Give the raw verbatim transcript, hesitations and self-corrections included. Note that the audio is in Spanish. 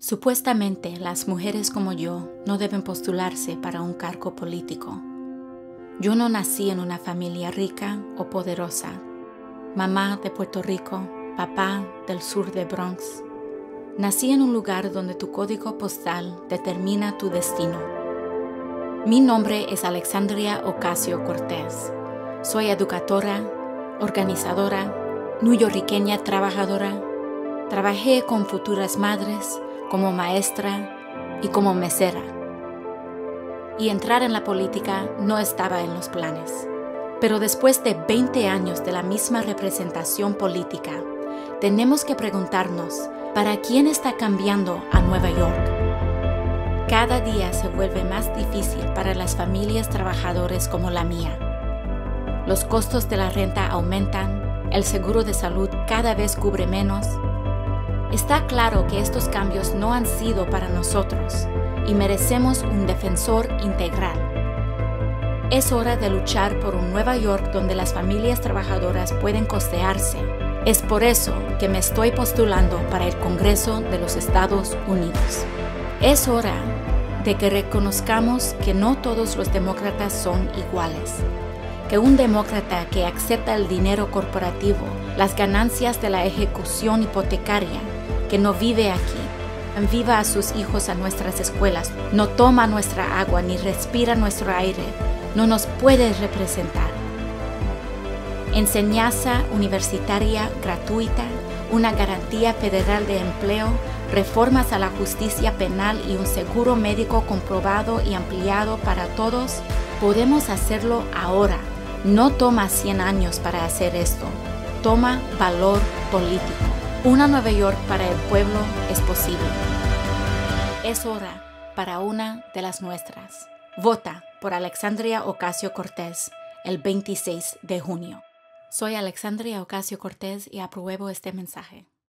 Supuestamente, las mujeres como yo no deben postularse para un cargo político. Yo no nací en una familia rica o poderosa. Mamá de Puerto Rico, papá del sur de Bronx. Nací en un lugar donde tu código postal determina tu destino. Mi nombre es Alexandria Ocasio-Cortez. Soy educadora, organizadora, neoyorquina trabajadora. Trabajé con futuras madres, como maestra y como mesera. Y entrar en la política no estaba en los planes. Pero después de veinte años de la misma representación política, tenemos que preguntarnos, ¿para quién está cambiando a Nueva York? Cada día se vuelve más difícil para las familias trabajadoras como la mía. Los costos de la renta aumentan, el seguro de salud cada vez cubre menos. Está claro que estos cambios no han sido para nosotros y merecemos un defensor integral. Es hora de luchar por un Nueva York donde las familias trabajadoras pueden costearse. Es por eso que me estoy postulando para el Congreso de los Estados Unidos. Es hora de que reconozcamos que no todos los demócratas son iguales. Que un demócrata que acepta el dinero corporativo, las ganancias de la ejecución hipotecaria, que no vive aquí, envía a sus hijos a nuestras escuelas, no toma nuestra agua ni respira nuestro aire, no nos puede representar. Enseñanza universitaria gratuita, una garantía federal de empleo, reformas a la justicia penal y un seguro médico comprobado y ampliado para todos, podemos hacerlo ahora. No toma cien años para hacer esto. Toma valor político. Una Nueva York para el pueblo es posible. Es hora para una de las nuestras. Vota por Alexandria Ocasio-Cortez el veintiséis de junio. Soy Alexandria Ocasio-Cortez y apruebo este mensaje.